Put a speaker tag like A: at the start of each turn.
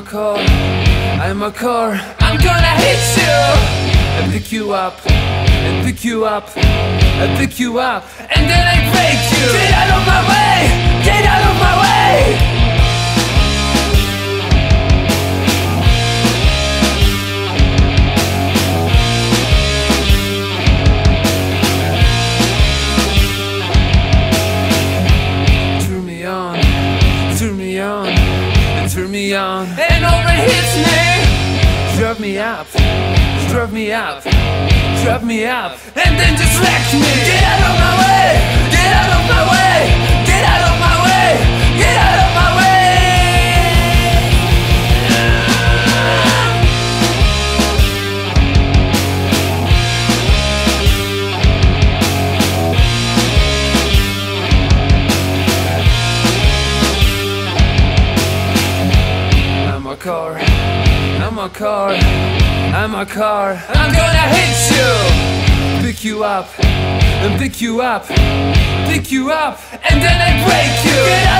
A: a car, I'm a car. I'm gonna hit you and pick you up, and pick you up, and pick you up, and then I break you. Get out of my way, get out of my way. Turn me on, turn me on, and turn me on, and overheats me. Drive me up, drive me up, drive me up, and then just wreck me. Get out of my way, get out of my way, get out of my way, get out of my way. I'm a car, I'm a car, I'm a car. I'm gonna hit you, pick you up, and pick you up, pick you up, and then I break you. Get